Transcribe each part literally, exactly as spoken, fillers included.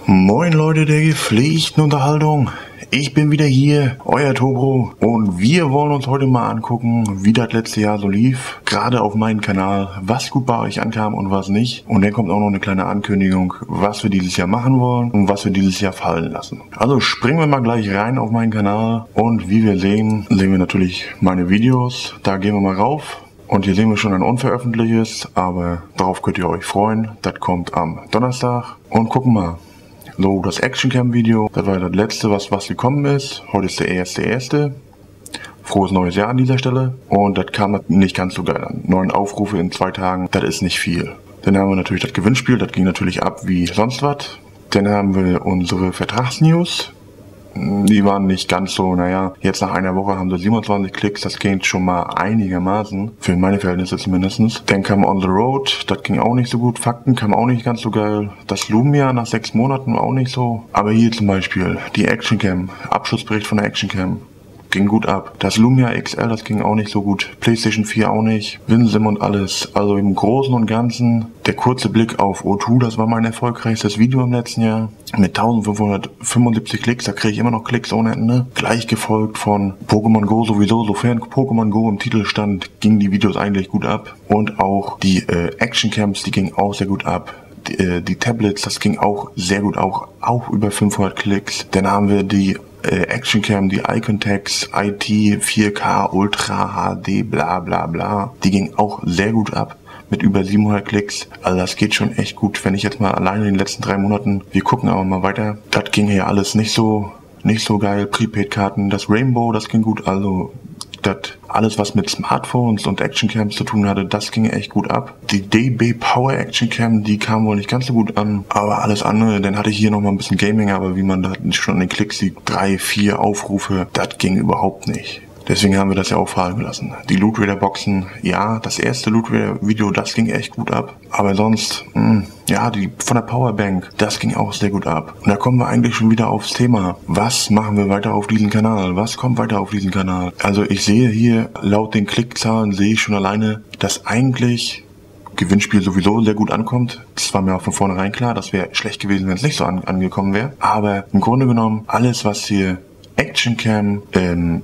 Moin Leute der gepflegten Unterhaltung, ich bin wieder hier, euer Tobro, und wir wollen uns heute mal angucken, wie das letzte Jahr so lief, gerade auf meinem Kanal, was gut bei euch ankam und was nicht. Und dann kommt auch noch eine kleine Ankündigung, was wir dieses Jahr machen wollen und was wir dieses Jahr fallen lassen. Also springen wir mal gleich rein auf meinen Kanal und wie wir sehen, sehen wir natürlich meine Videos, da gehen wir mal rauf. Und hier sehen wir schon ein unveröffentlichtes, aber darauf könnt ihr euch freuen, das kommt am Donnerstag. Und gucken mal. So, das Actioncam-Video, das war das letzte, was, was gekommen ist. Heute ist der erste erste Frohes neues Jahr an dieser Stelle. Und das kam nicht ganz so geil an. Neun Aufrufe in zwei Tagen, das ist nicht viel. Dann haben wir natürlich das Gewinnspiel, das ging natürlich ab wie sonst was. Dann haben wir unsere Vertragsnews. Die waren nicht ganz so, naja, jetzt nach einer Woche haben sie siebenundzwanzig Klicks, das geht schon mal einigermaßen, für meine Verhältnisse zumindest. Dann kam On The Road, das ging auch nicht so gut, Fakten kam auch nicht ganz so geil. Das Lumia nach sechs Monaten auch nicht so. Aber hier zum Beispiel, die Actioncam, Abschlussbericht von der Actioncam, ging gut ab. Das Lumia X L, das ging auch nicht so gut. PlayStation vier auch nicht. WinSim und alles. Also im Großen und Ganzen, der kurze Blick auf O zwei, das war mein erfolgreichstes Video im letzten Jahr. Mit eintausendfünfhundertfünfundsiebzig Klicks, da kriege ich immer noch Klicks ohne Ende. Gleich gefolgt von Pokémon Go sowieso. Sofern Pokémon Go im Titel stand, gingen die Videos eigentlich gut ab. Und auch die äh, Actioncams, die gingen auch sehr gut ab. Die, äh, die Tablets, das ging auch sehr gut, auch, auch über fünfhundert Klicks. Dann haben wir die Äh, Actioncam, die Icontex, I T, vier K, Ultra, H D, bla bla bla. Die ging auch sehr gut ab mit über siebenhundert Klicks. Also das geht schon echt gut, wenn ich jetzt mal alleine in den letzten drei Monaten, wir gucken aber mal weiter. Das ging hier alles nicht so, nicht so geil. Prepaid-Karten, das Rainbow, das ging gut. Also das alles, was mit Smartphones und Actioncams zu tun hatte, das ging echt gut ab. Die D B Power Actioncam, die kam wohl nicht ganz so gut an, aber alles andere, dann hatte ich hier noch mal ein bisschen Gaming, aber wie man da schon an den Klicks sieht, drei, vier Aufrufe, das ging überhaupt nicht. Deswegen haben wir das ja auch fallen gelassen. Die Loot Raider Boxen, ja, das erste Loot Raider Video, das ging echt gut ab. Aber sonst, mh, ja, die von der Powerbank, das ging auch sehr gut ab. Und da kommen wir eigentlich schon wieder aufs Thema. Was machen wir weiter auf diesem Kanal? Was kommt weiter auf diesem Kanal? Also ich sehe hier, laut den Klickzahlen sehe ich schon alleine, dass eigentlich Gewinnspiel sowieso sehr gut ankommt. Das war mir auch von vornherein klar. Das wäre schlecht gewesen, wenn es nicht so an, angekommen wäre. Aber im Grunde genommen, alles was hier Actioncam, ähm,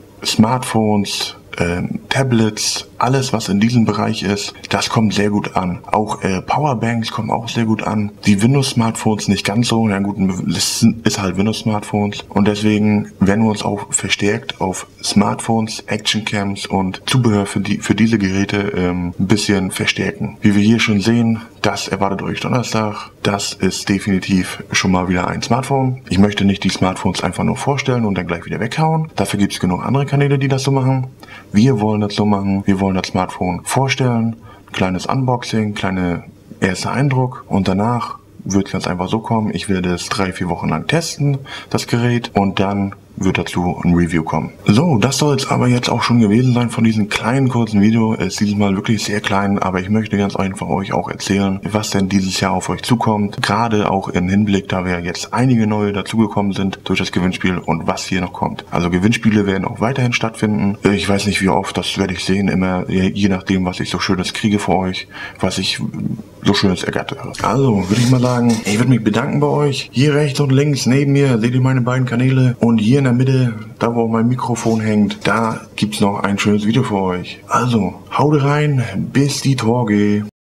Smartphones, ähm, Tablets, alles was in diesem Bereich ist, das kommt sehr gut an. Auch äh, Powerbanks kommen auch sehr gut an. Die Windows-Smartphones nicht ganz so. Na gut, das ist halt Windows-Smartphones. Und deswegen werden wir uns auch verstärkt auf Smartphones, Actioncams und Zubehör für, die, für diese Geräte ähm, ein bisschen verstärken. Wie wir hier schon sehen, das erwartet euch Donnerstag. Das ist definitiv schon mal wieder ein Smartphone. Ich möchte nicht die Smartphones einfach nur vorstellen und dann gleich wieder weghauen. Dafür gibt es genug andere Kanäle, die das so machen. Wir wollen das so machen. Wir wollen das Smartphone vorstellen, kleines Unboxing, kleiner erster Eindruck und danach wird es ganz einfach so kommen. Ich werde es drei, vier Wochen lang testen, das Gerät, und dann wird dazu ein Review kommen. So, das soll es aber jetzt auch schon gewesen sein von diesem kleinen, kurzen Video. Es ist dieses Mal wirklich sehr klein, aber ich möchte ganz einfach euch auch erzählen, was denn dieses Jahr auf euch zukommt. Gerade auch im Hinblick, da wir jetzt einige neue dazugekommen sind durch das Gewinnspiel und was hier noch kommt. Also Gewinnspiele werden auch weiterhin stattfinden. Ich weiß nicht wie oft, das werde ich sehen, immer je nachdem, was ich so Schönes kriege für euch, was ich so Schönes ergattere. Also, würde ich mal sagen, ich würde mich bedanken bei euch. Hier rechts und links neben mir seht ihr meine beiden Kanäle und hier in der Mitte, da wo mein Mikrofon hängt, da gibt's noch ein schönes Video für euch. Also, haut rein, bis die Tage.